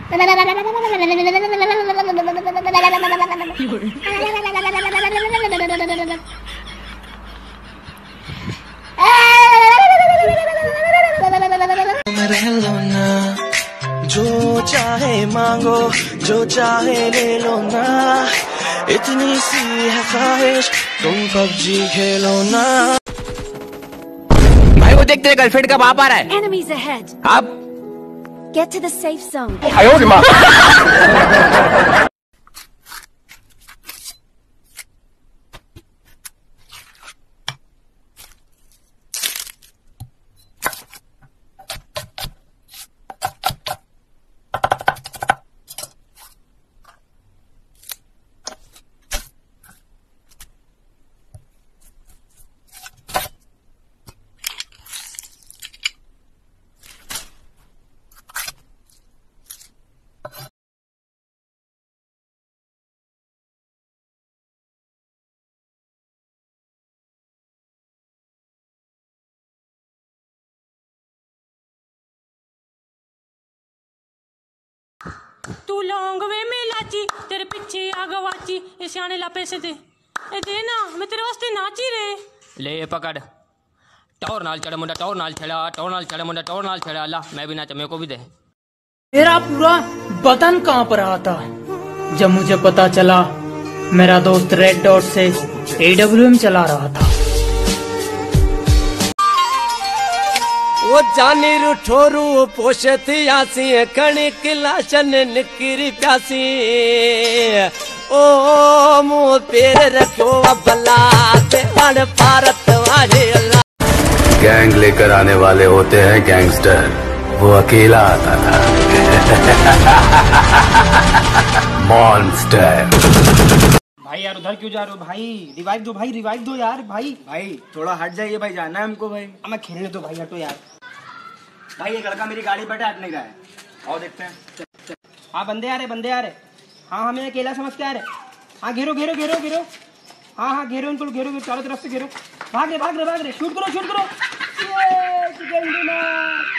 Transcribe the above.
जो चाहे मांगो, जो चाहे ले लो ना, इतनी सी है ख्वाहिश, तुम पबजी खेलो ना। भाई वो देख तेरे गर्लफ्रेंड का बाप आ रहा है। Enemies ahead. अब Get to the safe zone. तू लौंग वे मेलाची तेरे पीछे आ गवाची ये सियाने ला पैसे दे ए देना मैं तेरे वास्ते नाची रे ले पकड़। टौर नाल चढ़े मुंडा, टौर नाल चढ़ा, टौर नाल चढ़े मुंडा, टौर नाल चढ़ा। अल्लाह मैं भी नाचा, मेरे को भी दे। मेरा पूरा बदन कांप रहा था जब मुझे पता चला मेरा दोस्त रेड डॉट से AWM चला रहा था। वो जानी रूठोरू पोषती आसी कणी किला चन निकरी प्यासी ओ मुँह पेर रखो बला से अड़ भारत वाले अल्लाह। गैंग लेकर आने वाले होते हैं गैंगस्टर, वो अकेला आता था। मॉन्स्टर। भाई यार उधर क्यों जा रहे हो भाई? रिवाइव दो भाई, रिवाइव दो यार भाई। भाई थोड़ा हट जाइए भाई, जाना है हमको भाई। हमें खेलने दो भाई, हटो यार। भाई एक लड़का मेरी गाड़ी बैठे हट नहीं रहा है, और देखते हैं। हाँ बंदे आ रहे, बंदे आ रहे। हाँ हमें अकेला समझ के आ रहे। हाँ घेरो घेरो घेरो घेरो। हाँ हाँ घेरो इनको, घेरो घेरो चारों तरफ से घेरो। भाग रहे भाग रहे भाग रहे। शूट करो शूट करो। ये चिकन डिनर।